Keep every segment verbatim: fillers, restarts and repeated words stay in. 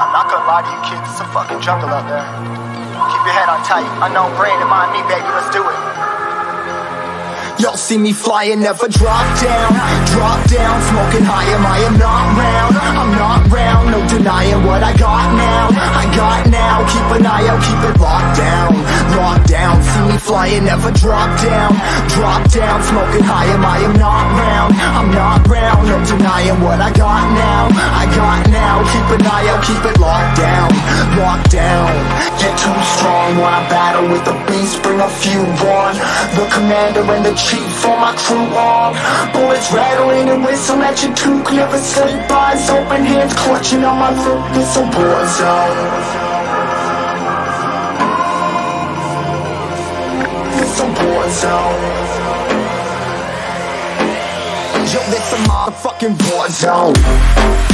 I'm not gonna lie to you kids, it's a fucking jungle out there. Keep your head on tight, unknown brain and mind me, baby, let's do it. Y'all see me flying, never drop down. Drop down, smoking high, am I am not round. I'm not round, no denying what I got now. I got now, keep an eye out, keep it locked down. Locked down, see me flying, never drop down. Drop down, smoking high, am I am not round. I'm not round, no denying what I got now. I got now, keep an eye out, keep it locked down. Locked down, get too strong when I battle with the beast, bring a few on. The commander and the chief for my crew on. Bullets rattling and whistle at your toque. Never sleep, eyes open, hands clutching on my throat. It's a war zone. It's a war zone. Yo, this a motherfucking war zone.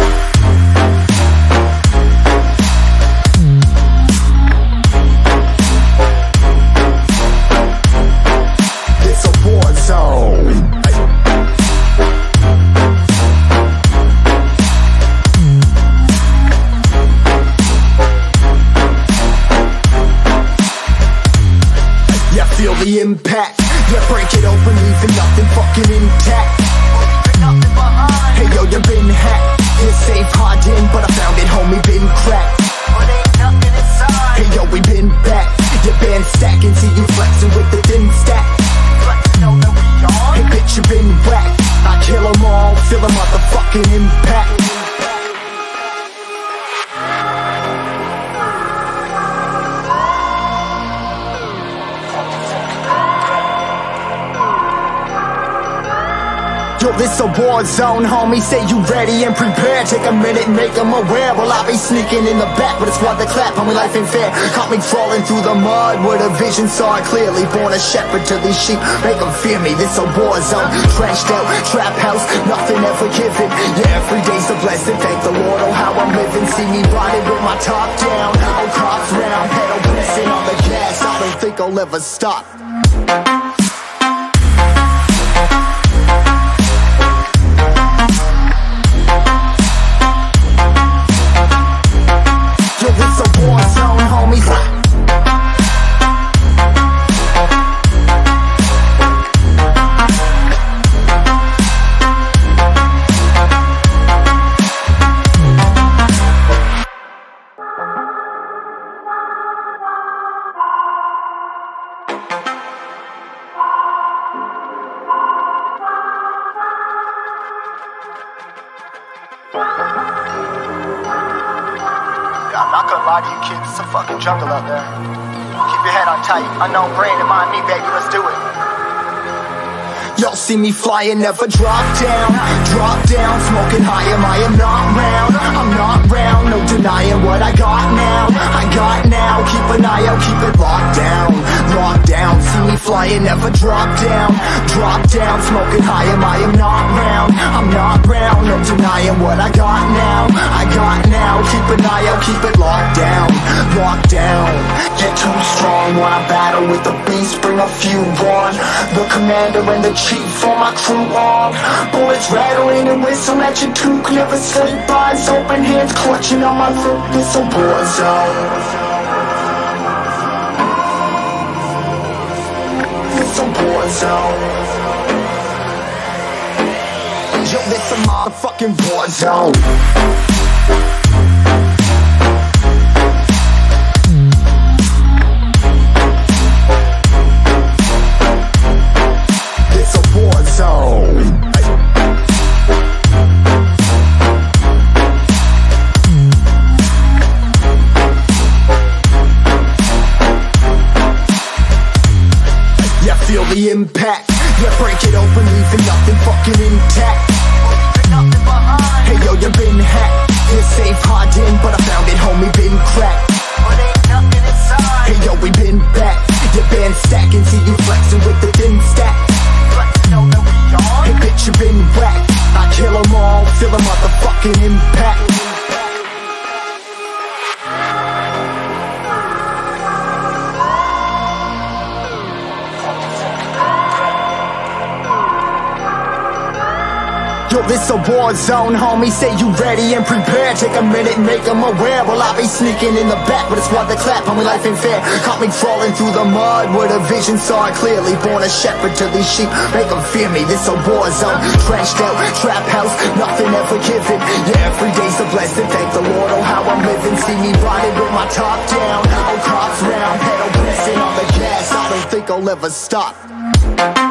Feel the impact, yeah, break it open, leaving nothing fucking intact. Hey yo, you been hacked, you're safe hiding, but I found it, homie, been cracked. Hey yo, we been back, your band stacking, see you flexing with the thin stack. Hey bitch, you been whacked, I kill them all, feel a motherfucking impact. Yo, this a war zone, homie, say you ready and prepared. Take a minute, make them aware. Well, I be sneaking in the back, but it's what the clap, homie, life ain't fair. Caught me crawling through the mud, where the vision saw it clearly. Born a shepherd to these sheep, make them fear me. This a war zone, trashed out, trap house, nothing ever given. Yeah, every day's a blessing, thank the Lord, oh how I'm living. See me riding with my top down, oh cops round, pedal pressing on the gas. I don't think I'll ever stop. I'm not gonna lie to you kids, it's a fucking jungle out there. Keep your head on tight, unknown brain and mind me, baby, let's do it. Y'all see me flying, never drop down. Drop down, smoking high, am I am not round. I'm not round, no denying what I got now. I got now, keep an eye out, keep it locked down. Locked down, see me flying, never drop down. Drop down, smoking high, am I am not round. I'm not round, no denying what I got now. I got now, keep an eye out, keep it locked down. Locked down, get too strong when I battle with the beast, bring a few on. The commander and the chief for my crew on. Bullets rattling and whistle at your toque. Never sleep, eyes open, hands clutching on my throat. It's a war zone. It's a war zone. Yo, this a motherfucking war zone. Feel the impact, yeah, break it open, leaving nothing fucking intact. Hey yo, you been hacked, you're safe hiding, but I found it, homie, been cracked. Hey yo, we been back, your band stacking, see you flexing with the thin stack. Hey bitch, you been whacked, I kill them all, feel a motherfucking impact. Yo, this a war zone, homie. Say you ready and prepared. Take a minute, make them aware. Well, I be sneaking in the back, but it's what the clap, homie, life ain't fair. Caught me crawling through the mud with a vision, saw it clearly. Born a shepherd to these sheep, make them fear me. This a war zone, trashed out, trap house, nothing ever given. Yeah, every day's a blessing, thank the Lord, oh how I'm living. See me riding with my top down, oh cops round, pedal pressing on the gas. I don't think I'll ever stop.